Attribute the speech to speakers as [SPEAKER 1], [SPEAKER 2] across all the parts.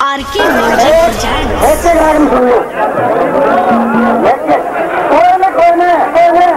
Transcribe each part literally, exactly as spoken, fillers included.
[SPEAKER 1] RK music presents.
[SPEAKER 2] ऐसे गाने सुन लो। कोई ना कोई ना कोई ना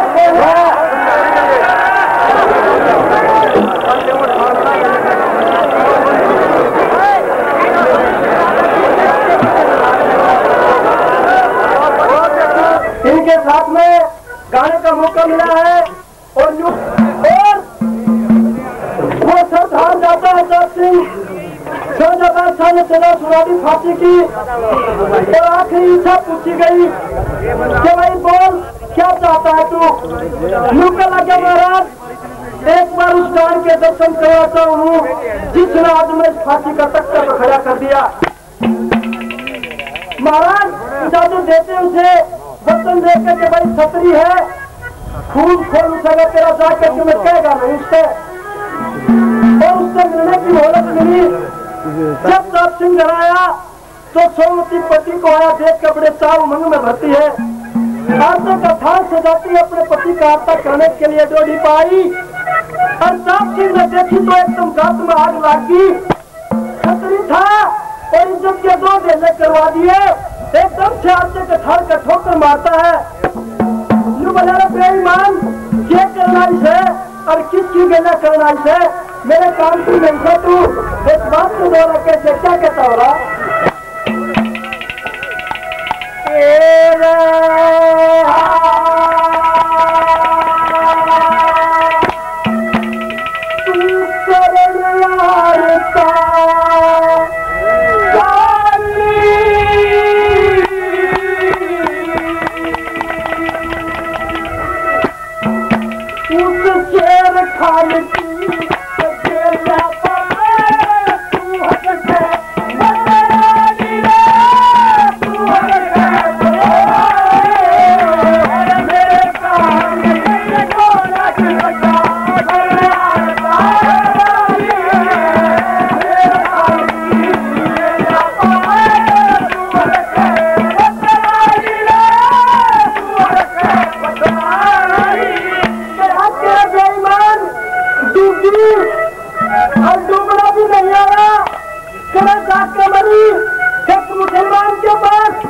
[SPEAKER 2] इनके साथ में गाने का मौका मिला है और और वो सरदार जाता है साहब सिंह शहजादा शाह ने तेरह सुरादी फांसी की और आखिरी इच्छा पूछी गई कि भाई बोल क्या चाहता है तू। यूं लगे महाराज एक बार उस गान के दर्शन करवाता हूँ जिसने आज में फांसी का तख्ता पर खड़ा कर दिया। महाराज इजाजत देते उसे वतन देकर के भाई छतरी है खून खोल उठेगा तेरा जाकर के मैं कहेगा नहीं उससे और उससे मिलने की मोहलत मिली। जब साहब सिंह घर आया तो सोमवती पति को आया देख कर बड़े चाव उमंग में भरती है। आरती का थाल सजाती है अपने पति का आरता करने के लिए डोली पाई और साहब सिंह ने देखी तो एकदम गात में आग लागी। खतरी था और इज्जत के दो डेले करवा दिए। एकदम से आरती का थाल का ठोकर मारता है। यू बजा बेईमान ये करना इसे और किसकी गला करना इसे मेरे काम की नहीं था तू इस बात को दोहरा कैसे क्या कहता हो रहा मुसलमान के पास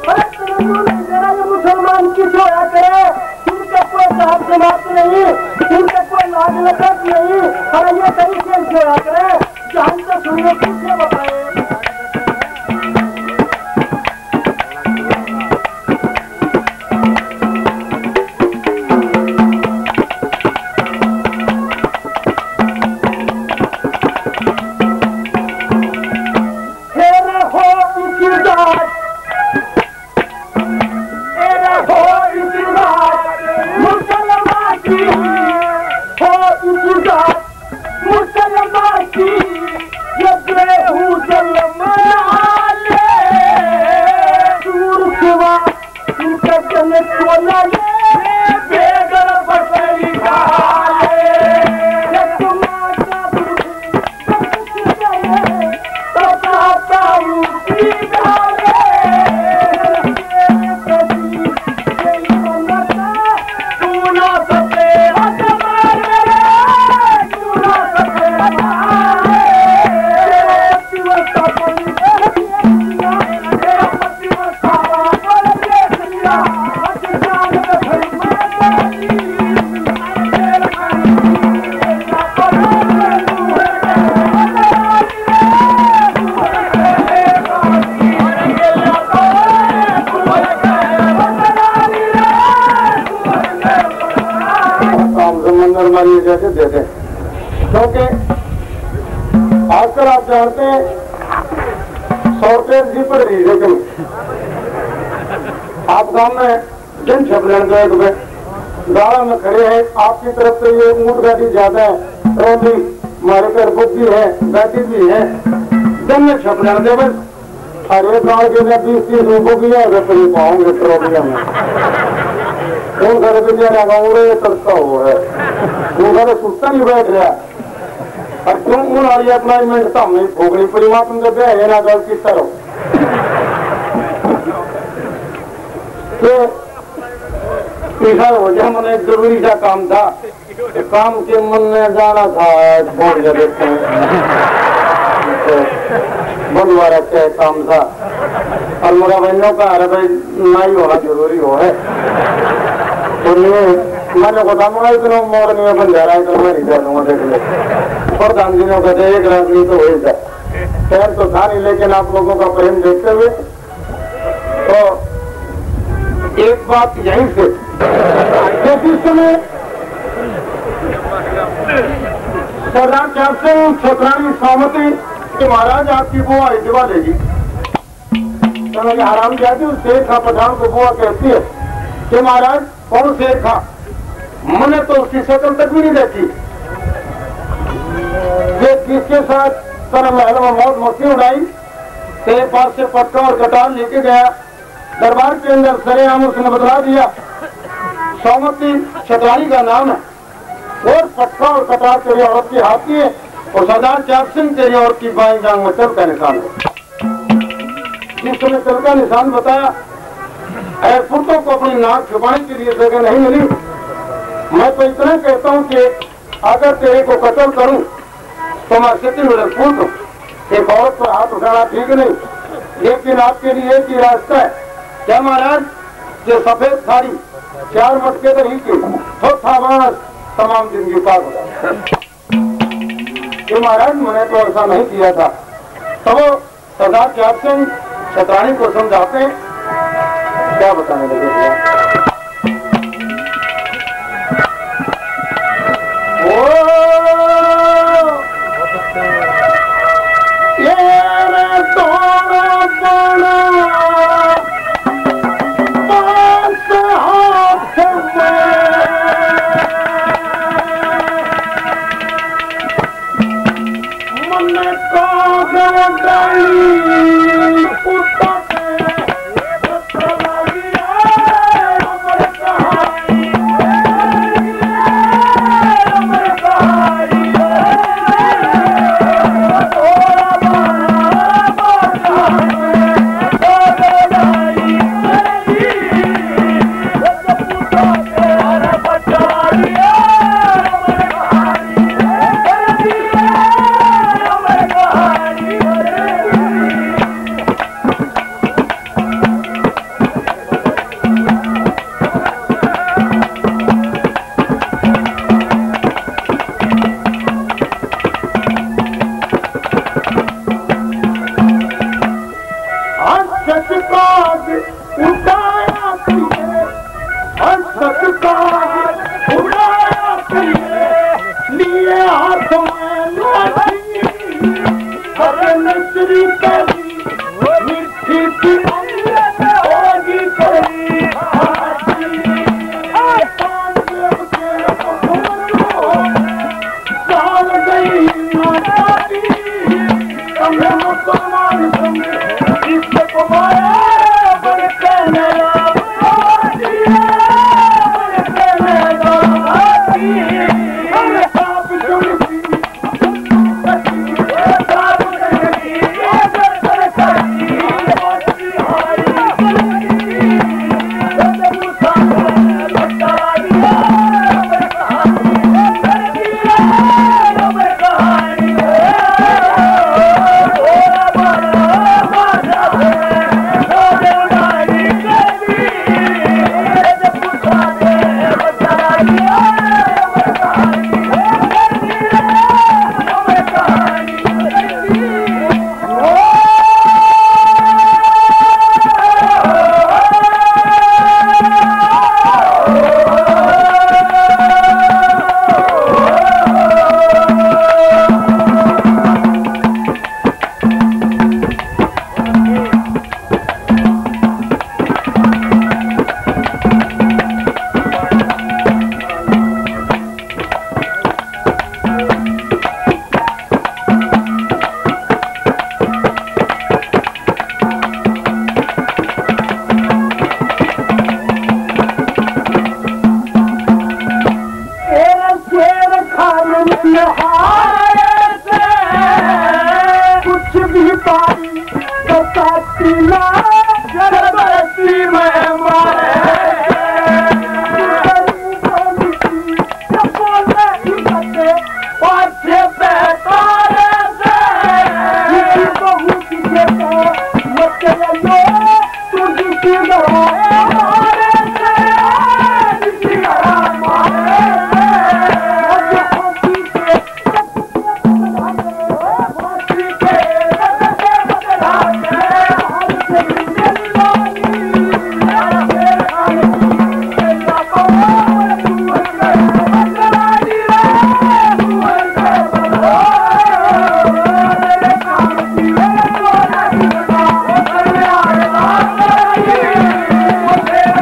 [SPEAKER 2] मुसलमान किस होया करे जिनका कोई साहब समाप्त नहीं जिनका कोई लाग लगत नहीं और ये तरीके से होया करे जहाँ से सुनने किसने बताए। जैसे देते क्योंकि आजकल आप जानते हैं शॉर्टेज भी पड़ रही है लेकिन आप गांव में जन छपलेन गए तुम्हें गाड़ा में खड़े हैं आपकी तरफ से ये ऊंट गाड़ी ज्यादा है ट्रॉली हमारे घर बुद्धि है गाड़ी भी है जन में छपलेन दे बस हर एक गाँव के लिए बीस तीस लोगों की है फिर पाऊंगे ट्रॉलिया में कौन घर पे जा रहा गाँव करता हुआ है उन्होंने सुस्ता नहीं बैठ रहा और क्यों उन्होंने अपना इवेंट तो हमें भोगनी पड़ी वहां तुमने ब्याह है ना गलती करो तो ऐसा हो जाए मैंने एक जरूरी सा काम था काम के मन में जाना था बोर्ड देखते हैं बंदवा रखे है काम था और मेरा बहनों का अरे भाई नहीं होना जरूरी हो है तो मैंने बताऊंगा इतना मोड़ में बन जा रहा है तो मैं नहीं जा दूंगा देख ले प्रधान जी ने कहते एक राजनीति तो हो जाए खैर तो था नहीं लेकिन आप लोगों का प्रेम देखते हुए तो एक बात यहीं से जिस समय सरदार चार सिंह छत्रानी सहमति कि महाराज आपकी बुआ इतवा लेगी तो मैं आराम जाती हूँ शेर खा पठान को बुआ कहती है कि महाराज कौन शेर खा मैंने तो उसकी शक्ल तक भी नहीं देखी ये किसके साथ सर महल में मौत मस्ती उड़ाई तेरे पास से पटका और कटार लेके गया दरबार के अंदर सरेआम उसने बतला दिया सौमती छत्रानी का नाम है और पटका और कटार तेरी औरत की हाथ की है और सरदार चार सिंह तेरी औरत की बाई जांग में चल का निशान है जिस समय चल का निशान बताया एयरपोर्टों को अपनी नाक छुपाने के लिए जगह नहीं मिली मैं तो इतना कहता हूँ कि अगर तेरे को कत्ल करूं तो मैं सिटी में रखूं दूं एक औरत पर हाथ उठाना ठीक नहीं लेकिन आपके लिए एक ही रास्ता है क्या महाराज ये सफेद साड़ी चार मटके तो ही की चौथा बार तमाम जिंदगी पार हो कि महाराज मैंने तो ऐसा नहीं किया था तो वो सरदार चार सिंह छत्रानी को समझाते हैं क्या बताने लगे मत करियो तू जिसकी गवाए मारे से जिसकी गवाए मारे से फांसी के फांसी के बदले बदला के हर से जिंदगानी तेरे खाने तेरा पावर तू है बदलानी रे तू है बदला तेरे खाने तेरे कोना की बता तेरे आए बात नहीं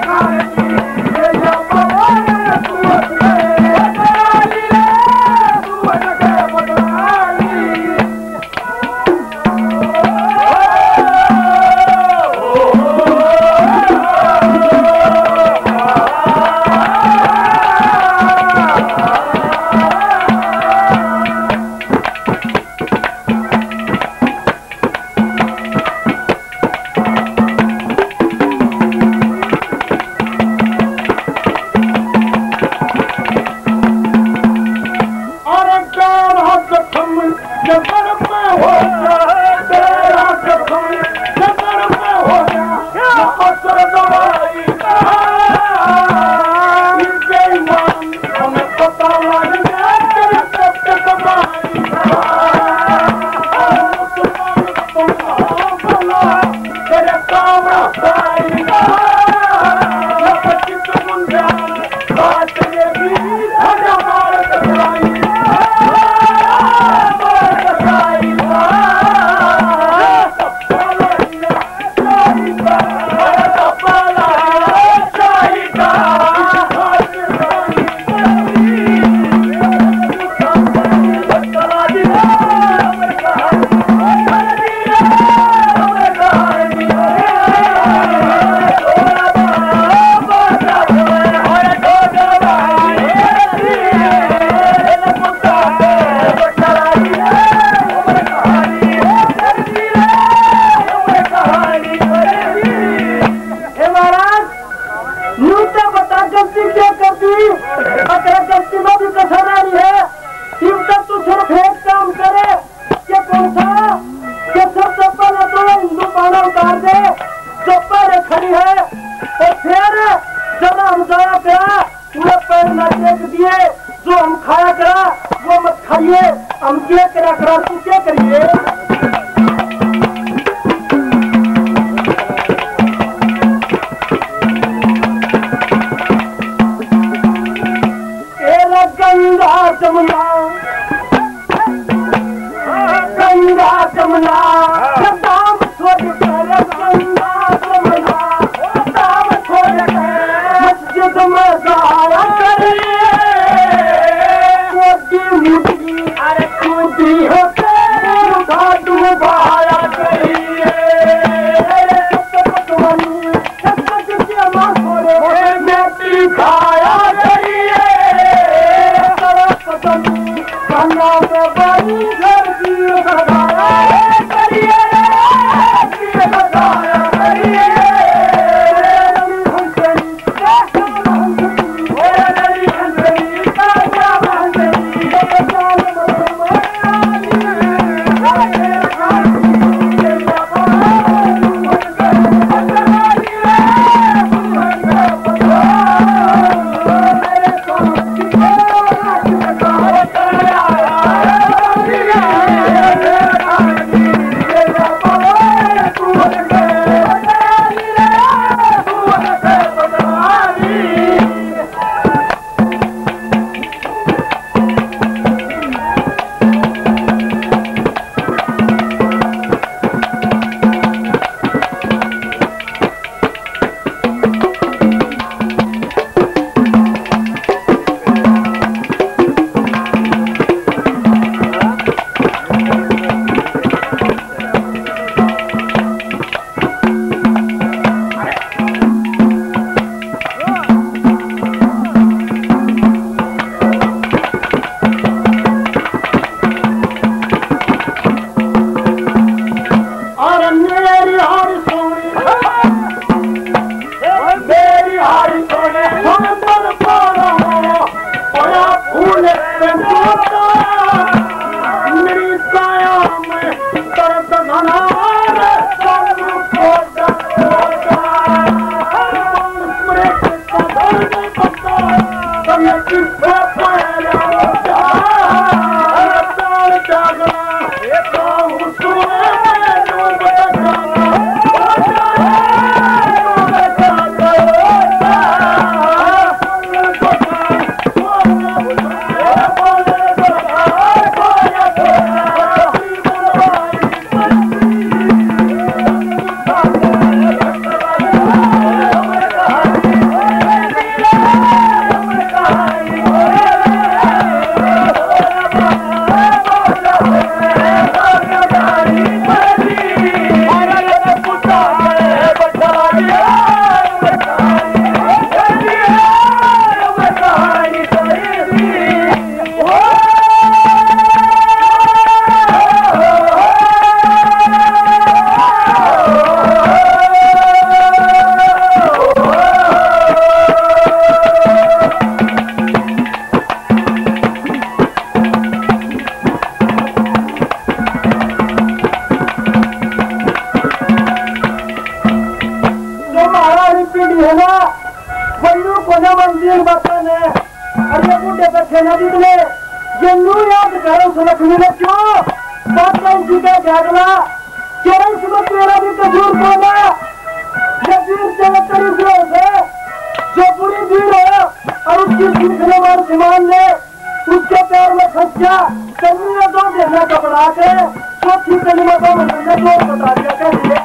[SPEAKER 2] ना मंदिर बच्चे ने अरे बूढ़े बच्चे ने जितने ये नू याद करो सुलख मिले क्यों बात का उसी का जागला केरल सुबह तेरा भी कसूर बोला ये वीर चलत करी से जो पूरी वीर है और उसकी सिलसिले में समान ले उसके पैर में फंस गया कभी ने दो देना कपड़ा के चौथी कलिमा को मैंने दो बता दिया कैसे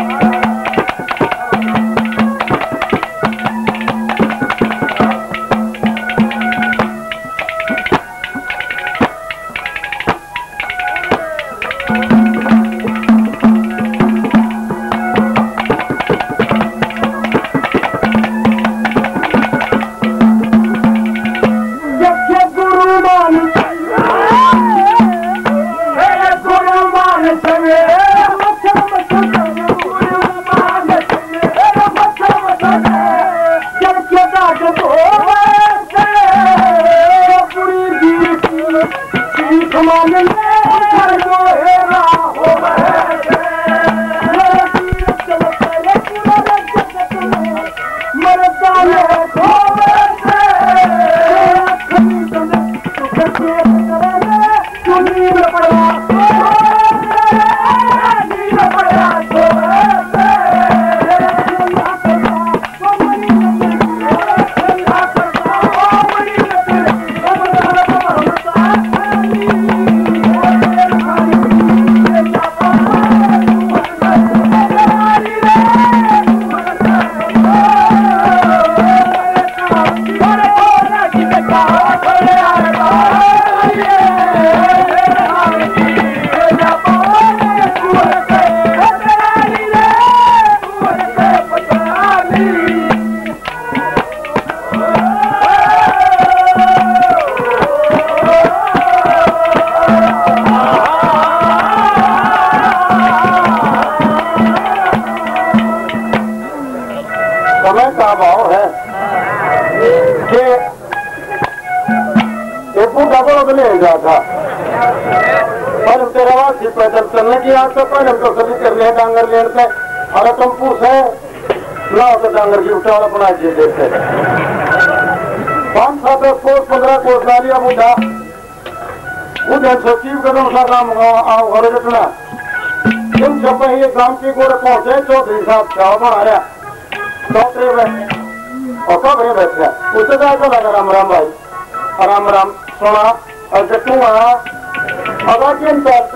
[SPEAKER 2] था पर तेरा वासी पैदल चलने की आज तो पहले तो सभी कर ले डांगर लेन से और तुम पूछे ना तो डांगर की उठाव अपना जी देते पाँच सात कोस पंद्रह कोस नालिया बुढ़ा उधर सचिव कदम सा काम आओ घर जटना तुम जब ये गांव की गोरे पहुंचे चौधरी साहब चाव बनाया चौधरी में और कब है बैठा उससे क्या लगा राम राम भाई राम राम सुना और जट्टू वहाँ अवाकियन चलते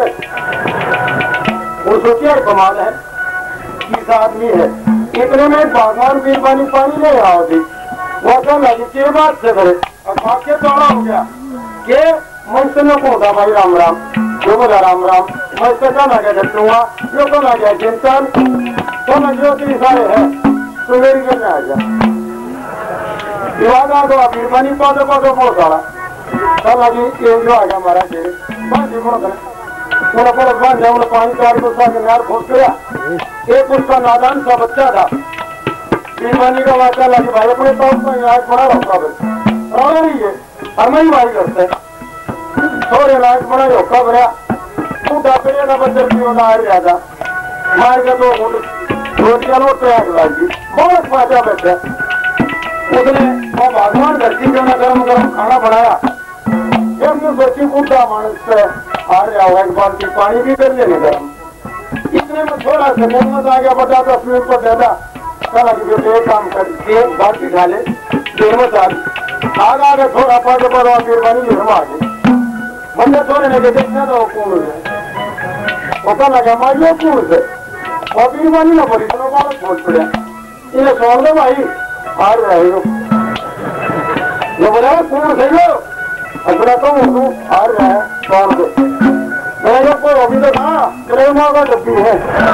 [SPEAKER 2] वो सोचिए कमाल है किस आदमी है इतने में भगवान भी पानी पानी नहीं आओ थी वो क्या लगी के बात से करे और वाक्य चौड़ा हो गया के मनुष्य ने कौन था भाई राम राम जो बोला राम राम मैं इससे क्या लगा जट्टू वहाँ जो को लगा चिंतन तो मैं जो तीन सारे है तो मेरी घर में आ जा विवाद आ दो आप पानी पादो पादो बहुत सारा सब लगी ये जो आ गया हमारा के बात ही बोल करे उन्हें पर बांध जाओ उन्हें पानी चार को साथ नार खोल गया एक उसका नादान सा बच्चा था बीमानी का वाचा लगी भाई अपने पास में आज बड़ा रखा बस और नहीं है हर मही भाई करते थोड़े लाइट बड़ा रोका भरा तू डापरे ना बच्चे की होना आ रहा था मार के दो रोटियां लोट पे आग लगी बहुत फायदा बैठा उसने वो भगवान धरती के ना गर्म गर्म खाना बनाया जब मैं सोची कूदा मानस से आ रहा हुआ एक बाल्टी पानी भी कर लेने गर्म इतने में थोड़ा सा मोहम्मद आ गया बता दस मिनट पर ज्यादा चला कि बेटे एक काम करके बाल्टी डाले देर में चाल आग आगे थोड़ा पाँच पर और फिर पानी देर में आ गई बंदे थोड़े ने देखना तो कौन है वो क्या लगा मारियो कौन से और फिर पानी ना पड़ी तो बालक खोल पड़ा इन्हें छोड़ दो भाई आ रहे हो ये बोला कौन से लो अपना तो तू आ रहा है छोड़ दो मैं जब कोई अभी तो था प्रेमा का डब्बी है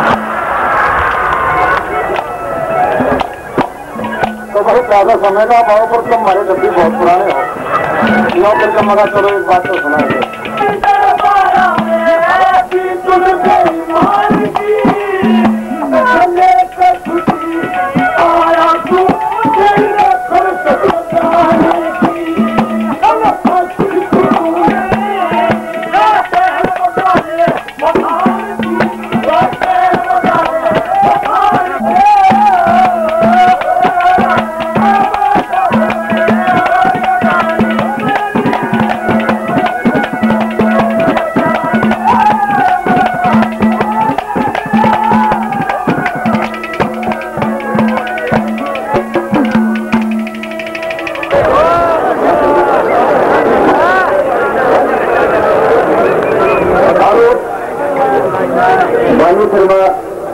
[SPEAKER 2] तो बहुत ज्यादा समय का भाव पर तुम हमारे डब्बी बहुत पुराने हो नौ करके मगा चलो एक बात तो सुना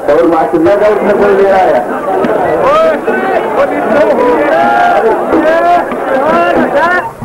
[SPEAKER 3] और मास्टर का उसमें बोल दे रहा है।